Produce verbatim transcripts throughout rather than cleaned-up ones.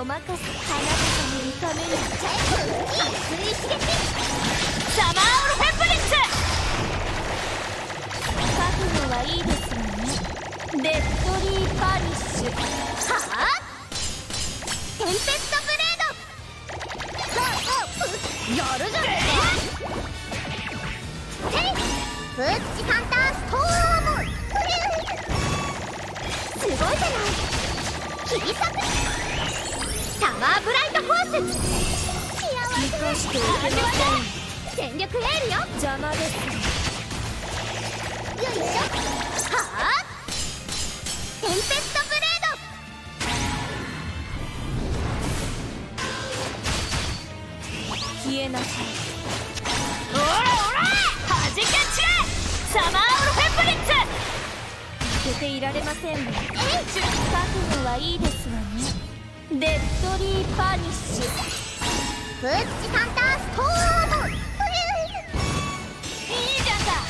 お任せ。花形のために水一撃。 サマーオルフェブリッツ。 覚悟はいいですわね。デッドリーパニッシュ。はあ、テンペストブレード。やるじゃねえ。ヘイプッチカンターストーム。すごいじゃない。切り裂く。サマーブライトホース。生かしておけません。全力エールよ。邪魔です。よいしょ。はあ、テンペストブレード。消えなさい。 オラオラはじけ散れ。サマーオルフェブリッツ。 負けていられませんね。覚悟はいいですわね。デッドリーパニッシュ。プッチカンターストーム。いいじゃんか。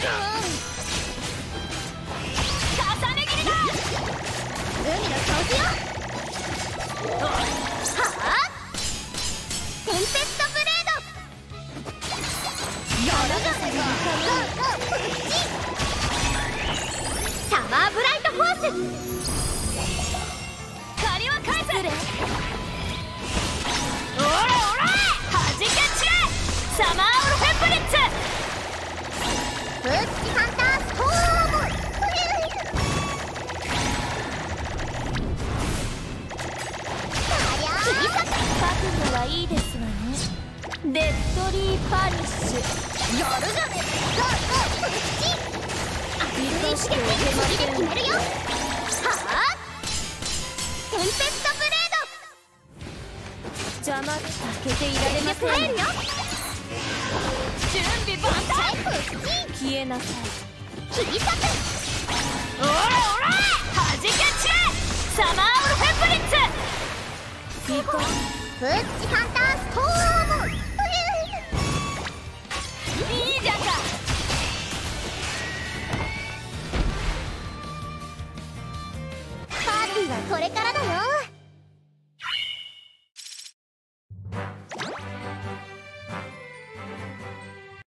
重ね切りだ。 海の掃除よ。はあ、テンペストブレード。やるじゃねえか。サマーブライトホース。 借りは返せ。オラオラはじけ散れ。サマーオルフェブリッツ。 プッチハンターストーム。切り裂く。覚悟はいいですわね。デッドリーパニッシュ。やるじゃねえか。プッチ水一撃。次で決めるよ。はあ、テンペストブレード。邪魔。負けていられません。よ。 準備万端。 消えなさい。切り裂く。 オラオラはじけ散れ。サマーオルフェブリッツ。 プッチハンターストーム。 いいじゃんか。 パーティーはこれからだよ。